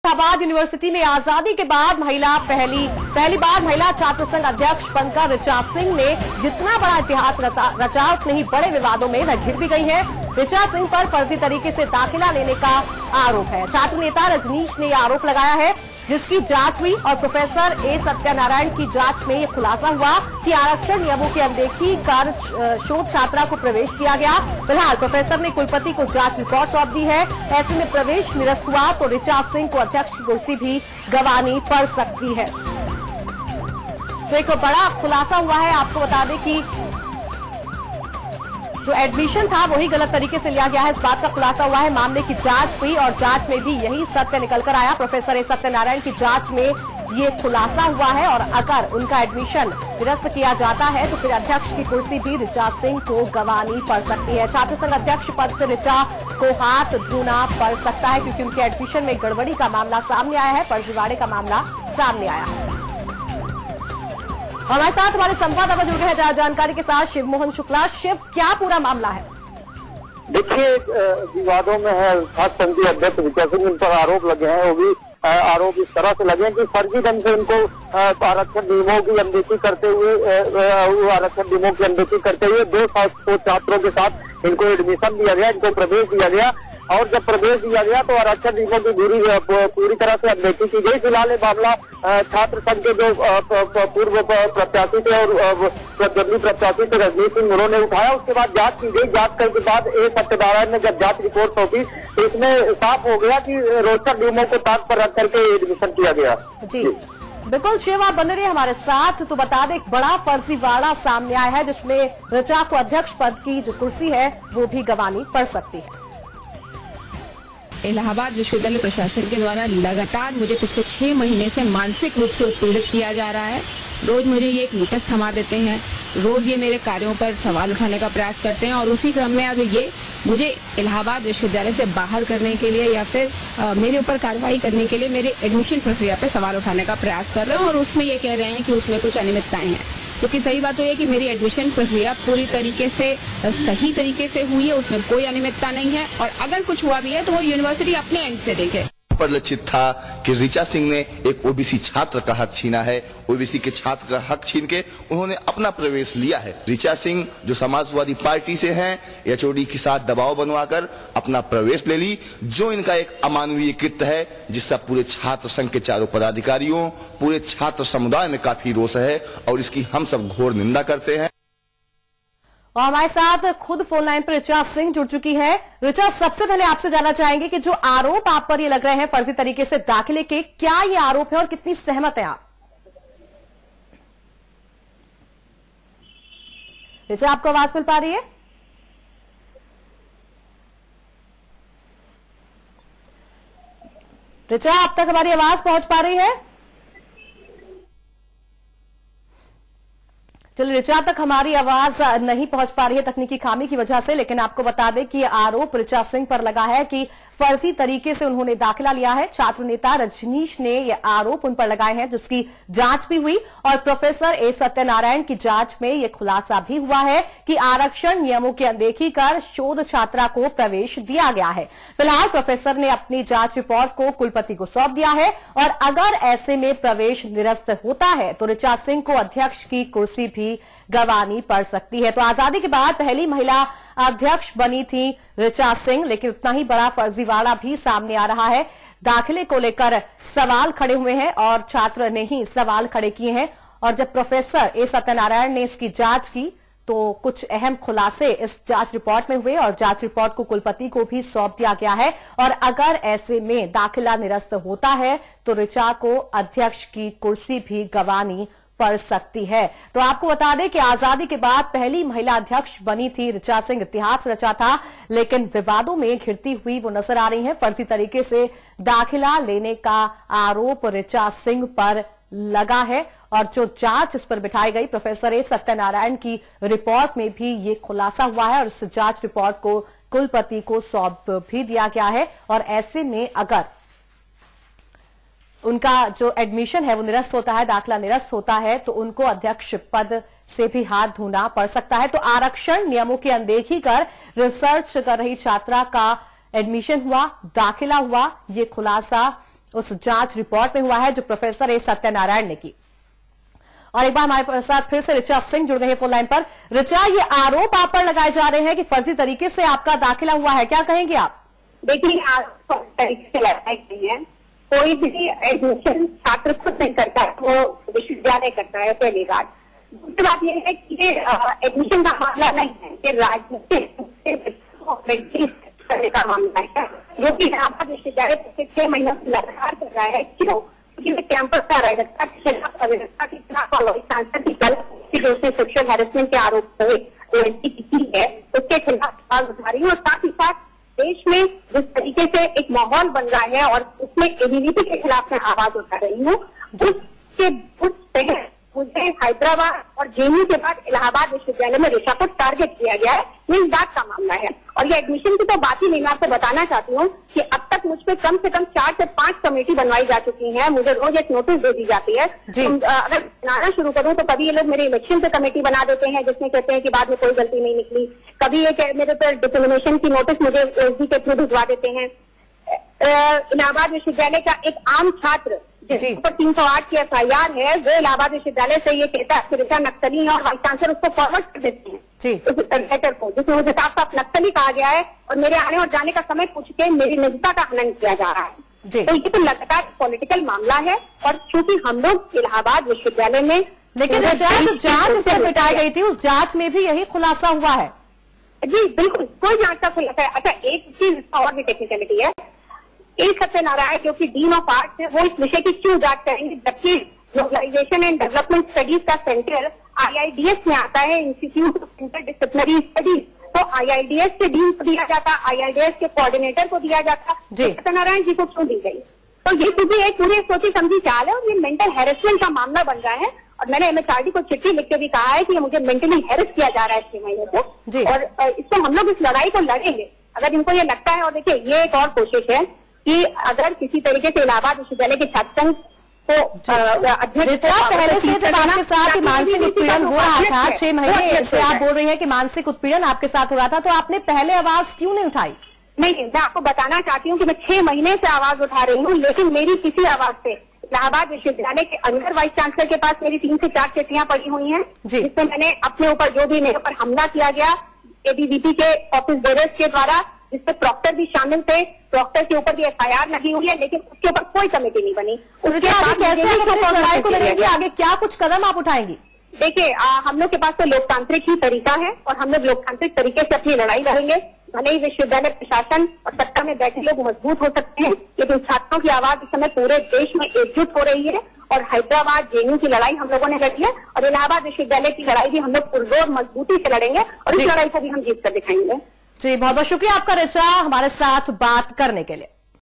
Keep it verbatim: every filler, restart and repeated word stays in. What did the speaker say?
Allahabad university में आजादी के बाद महिला पहली पहली बार महिला छात्र संघ अध्यक्ष बनकर रिचा सिंह ने जितना बड़ा इतिहास रचा उतने ही बड़े विवादों में वह घिर भी गई है। रिचा सिंह पर फर्जी तरीके से दाखिला लेने का आरोप है। छात्र नेता रजनीश ने यह आरोप लगाया है, जिसकी जांच हुई और प्रोफेसर ए सत्यनारायण की जांच में यह खुलासा हुआ कि आरक्षण नियमों की अनदेखी कर शोध छात्रा को प्रवेश दिया गया। फिलहाल प्रोफेसर ने कुलपति को जांच रिपोर्ट सौंप दी है। ऐसे में प्रवेश निरस्त हुआ तो रिचा सिंह को अध्यक्ष की कुर्सी भी गंवानी पड़ सकती है। तो एक बड़ा खुलासा हुआ है। आपको बता दें कि जो एडमिशन था वही गलत तरीके से लिया गया है, इस बात का खुलासा हुआ है। मामले की जांच हुई और जांच में भी यही सत्य निकलकर आया। प्रोफेसर ए सत्यनारायण की जांच में ये खुलासा हुआ है और अगर उनका एडमिशन निरस्त किया जाता है तो फिर अध्यक्ष की कुर्सी भी रिचा सिंह को गंवानी पड़ सकती है। छात्र संघ अध्यक्ष पद से रिचा को हाथ धोना पड़ सकता है, क्योंकि उनके एडमिशन में गड़बड़ी का मामला सामने आया है, फर्जीवाड़े का मामला सामने आया है। हमारे साथ हमारे संवाददाता जुड़ गए हैं जानकारी के साथ शिव मोहन शुक्ला। शिव, क्या पूरा मामला है? देखिए, विवादों में है छात्र संघ के अध्यक्ष रिचा सिंह, इन पर आरोप लगे हैं। वो भी आरोप इस तरह से लगे हैं कि फर्जी ढंग से इनको आरक्षण नियमों की अनदेखी करते हुए आरक्षण नियमों की अनदेखी करते हुए दो छात्रों के साथ इनको एडमिशन दिया गया, इनको प्रवेश दिया गया। और जब प्रवेश दिया गया तो आरक्षण नियमों की पूरी पूरी तरह से अनदेखी की गई। फिलहाल ये मामला छात्र संघ के जो पूर्व प्रत्याशी थे और जंगली प्रत्याशी थे रजनीश सिंह, उन्होंने उठाया। उसके बाद जांच की गई। जांच करने के बाद ए सत्यनारायण ने जब जांच रिपोर्ट सौंपी तो इसमें साफ हो गया कि रोस्टर नियमों को ताक पर रख करके एडमिशन किया गया। जी बिल्कुल शिव, आप बने रहिए हमारे साथ। तो बता दें, एक बड़ा फर्जीवाड़ा सामने आया है जिसमें रिचा को अध्यक्ष पद की जो कुर्सी है वो भी गंवानी पड़ सकती है। इलाहाबाद विश्वविद्यालय प्रशासन के द्वारा लगातार मुझे पिछले छह महीने से मानसिक रूप से उत्पीड़ित किया जा रहा है। रोज मुझे ये एक नोटिस थमा देते हैं, रोज ये मेरे कार्यों पर सवाल उठाने का प्रयास करते हैं और उसी क्रम में अब ये मुझे इलाहाबाद विश्वविद्यालय से बाहर करने के लिए या फिर आ, मेरे ऊपर कार्रवाई करने के लिए मेरे एडमिशन प्रक्रिया पर सवाल उठाने का प्रयास कर रहे हैं और उसमें ये कह रहे हैं कि उसमें कुछ अनियमितताएं हैं। क्योंकि सही बात तो ये कि मेरी एडमिशन प्रक्रिया पूरी तरीके से सही तरीके से हुई है, उसमें कोई अनियमितता नहीं है और अगर कुछ हुआ भी है तो वो यूनिवर्सिटी अपने एंड से देखे। परिलक्षित था कि रिचा सिंह ने एक ओबीसी छात्र का हक छीना है। ओबीसी के छात्र का हक छीन के उन्होंने अपना प्रवेश लिया है। रिचा सिंह जो समाजवादी पार्टी से हैं, एचओडी के साथ दबाव बनवाकर अपना प्रवेश ले ली, जो इनका एक अमानवीय कृत्य है, जिसका पूरे छात्र संघ के चारों पदाधिकारियों, पूरे छात्र समुदाय में काफी रोष है और इसकी हम सब घोर निंदा करते हैं। और हमारे साथ खुद फोन लाइन पर रिचा सिंह जुड़ चुकी है। रिचा, सबसे पहले आपसे जानना चाहेंगे कि जो आरोप आप पर ये लग रहे हैं फर्जी तरीके से दाखिले के, क्या ये आरोप है और कितनी सहमत है आप? रिचा, आपको आवाज मिल पा रही है? रिचा, अब तक हमारी आवाज पहुंच पा रही है? चलिए, रिचा तक हमारी आवाज नहीं पहुंच पा रही है तकनीकी खामी की वजह से, लेकिन आपको बता दें कि आरोप रिचा सिंह पर लगा है कि फर्जी तरीके से उन्होंने दाखिला लिया है। छात्र नेता रजनीश ने यह आरोप उन पर लगाए हैं, जिसकी जांच भी हुई और प्रोफेसर ए सत्यनारायण की जांच में यह खुलासा भी हुआ है कि आरक्षण नियमों की अनदेखी कर शोध छात्रा को प्रवेश दिया गया है। फिलहाल प्रोफेसर ने अपनी जांच रिपोर्ट को कुलपति को सौंप दिया है और अगर ऐसे में प्रवेश निरस्त होता है तो रिचा सिंह को अध्यक्ष की कुर्सी भी गंवानी पड़ सकती है। तो आजादी के बाद पहली महिला अध्यक्ष बनी थी रिचा सिंह, लेकिन उतना ही बड़ा फर्जीवाड़ा भी सामने आ रहा है। दाखिले को लेकर सवाल खड़े हुए हैं और छात्र ने ही सवाल खड़े किए हैं और जब प्रोफेसर ए सत्यनारायण ने इसकी जांच की तो कुछ अहम खुलासे इस जांच रिपोर्ट में हुए और जांच रिपोर्ट को कुलपति को भी सौंप दिया गया है और अगर ऐसे में दाखिला निरस्त होता है तो रिचा को अध्यक्ष की कुर्सी भी गंवानी पड़ सकती है। तो आपको बता दें कि आजादी के बाद पहली महिला अध्यक्ष बनी थी रिचा सिंह। इतिहास रचा था, लेकिन विवादों में घिरती हुई वो नजर आ रही हैं। फर्जी तरीके से दाखिला लेने का आरोप रिचा सिंह पर लगा है और जो जांच इस पर बिठाई गई प्रोफेसर ए सत्यनारायण की रिपोर्ट में भी ये खुलासा हुआ है और इस जांच रिपोर्ट को कुलपति को सौंप भी दिया गया है और ऐसे में अगर उनका जो एडमिशन है वो निरस्त होता है, दाखिला निरस्त होता है, तो उनको अध्यक्ष पद से भी हाथ धोना पड़ सकता है। तो आरक्षण नियमों की अनदेखी कर रिसर्च कर रही छात्रा का एडमिशन हुआ, दाखिला हुआ, ये खुलासा उस जांच रिपोर्ट में हुआ है जो प्रोफेसर ए सत्यनारायण ने की। और एक बार हमारे साथ फिर से रिचा सिंह जुड़ गए हैं फोन लाइन पर। रिचा, ये आरोप आप पर लगाए जा रहे हैं कि फर्जी तरीके से आपका दाखिला हुआ है, क्या कहेंगे आप? देखिए, आरोप तरीके से लगाए गए हैं। कोई भी एडमिशन छात्र खुद नहीं करता है, वो विश्वविद्यालय करता है, पहली बात। दूसरी बात यह है कि ये एडमिशन का मामला नहीं है, ये राजनीतिक करने का मामला है, जो कि इलाहाबाद विश्वविद्यालय पिछले छह महीनों से लगातार कर रहा है। क्यों? क्योंकि कैंपस का व्यवस्था के खिलाफ, अव्यवस्था के खिलाफ और वाइस चांसलर की गलत जो उसने सेक्सुअल हैरेसमेंट के आरोप की है, उसके खिलाफ आवाज उठा रही है। और साथ ही साथ देश में जिस तरीके से एक माहौल बन रहा है और उसमें एबीवीपी के खिलाफ मैं आवाज उठा रही हूँ, उसके उस तहत मुझे हैदराबाद और जेएनयू के बाद इलाहाबाद विश्वविद्यालय में रिचा को टारगेट किया गया है। ये इस बात का मामला है। और ये एडमिशन की तो बात ही नहीं, मैं आपको बताना चाहती हूँ कि अब तक मुझ पे कम से कम चार से पांच कमेटी बनवाई जा चुकी है। मुझे रोज एक नोटिस दे दी जाती है। तो, अगर बनाना शुरू करूँ तो कभी ये लोग मेरे इलेक्शन से कमेटी बना देते हैं जिसमें कहते हैं कि बाद में कोई गलती नहीं निकली। कभी ये मेरे पर डिसक्रिमिनेशन की नोटिस मुझे एसडी के थ्रू भिजवा देते हैं। इलाहाबाद विश्वविद्यालय का एक आम छात्र जिस पर तीन सौ आठ की एफ आई आर है, वो इलाहाबाद विश्वविद्यालय से ये कहता है कि रिचा नक्सली है और वाइस चांसलर उसको फॉरवर्ड कर देते हैं उस लेटर को, जिसमें मुझे साफ साफ नक्सली कहा गया है और मेरे आने और जाने का समय पूछ के मेरी निजता का हनन किया जा रहा है। तो ये तो लगातार पॉलिटिकल मामला है। और चूंकि हम लोग इलाहाबाद विश्वविद्यालय में, लेकिन जांच से मिटाई गई थी, उस जांच में भी यही खुलासा हुआ है। जी बिल्कुल, कोई जांच का खुलासा है। अच्छा, एक चीज और भी टेक्निकलिटी है। एक सत्यनारायण जो कि डीन ऑफ आर्ट्स है, वो इस विषय की क्यों जांच करेंगे, जबकि ग्लोबलाइजेशन एंड डेवलपमेंट स्टडीज का centre I I D S में आता है, इंस्टीट्यूट ऑफ इंटरडिसिप्लिनरी स्टडीज। तो आई आई डी एस के डीन को दिया जाता, आई आई डी एस के कोऑर्डिनेटर को दिया जाता, सत्यनारायण जी को क्यों दी गई? तो ये क्योंकि एक पूरी सोची समझी चाल है और ये मेंटल हैरेसमेंट का मामला बन रहा है। और मैंने एम एच आर डी को चिट्ठी लिख के भी कहा है कि ये मुझे मेंटली हैरेस किया जा रहा है छह महीने से, और इसको हम लोग इस लड़ाई को लड़ेंगे अगर इनको ये लगता है। और देखिए, ये एक और कोशिश है कि अगर किसी तरीके से इलाहाबाद विश्वविद्यालय के छात्र संघ को अध्यक्ष, पहले से जब आपके साथ मानसिक उत्पीड़न हो रहा था, छह महीने से आप बोल रही हैं कि मानसिक उत्पीड़न आपके साथ हो रहा था, तो आपने पहले आवाज क्यों नहीं उठाई? नहीं, मैं आपको बताना चाहती हूँ कि मैं छह महीने से आवाज उठा रही हूँ, लेकिन मेरी किसी आवाज से इलाहाबाद विश्वविद्यालय के अंदर वाइस चांसलर के पास मेरी तीन से चार चिट्ठियां पड़ी हुई हैं, जिसमें मैंने अपने ऊपर जो भी मेरे ऊपर हमला किया गया एबीवीपी के ऑफिस बेरर्स के द्वारा, जिसमें प्रॉक्टर भी शामिल थे, प्रॉक्टर के ऊपर भी एफ आई आर लगी हुई है, लेकिन उसके ऊपर कोई कमेटी नहीं बनी। उसके बाद लड़ाई को लड़ेंगे, आगे क्या कुछ कदम आप उठाएंगी? देखिए, हम लोग के पास तो लोकतांत्रिक ही तरीका है और हम लोग लोकतांत्रिक तरीके से अपनी लड़ाई लड़ेंगे। भले ही विश्वविद्यालय प्रशासन और सत्ता में बैठे लोग मजबूत हो सकते हैं, लेकिन छात्रों की आवाज इस समय पूरे देश में एकजुट हो रही है। और हैदराबाद जेएनयू की लड़ाई हम लोगों ने लड़ी है और इलाहाबाद विश्वविद्यालय की लड़ाई भी हम लोग पुरजोर मजबूती से लड़ेंगे और इस लड़ाई को भी हम जीत कर दिखाएंगे। जी, बहुत बहुत शुक्रिया आपका रिचा, हमारे साथ बात करने के लिए।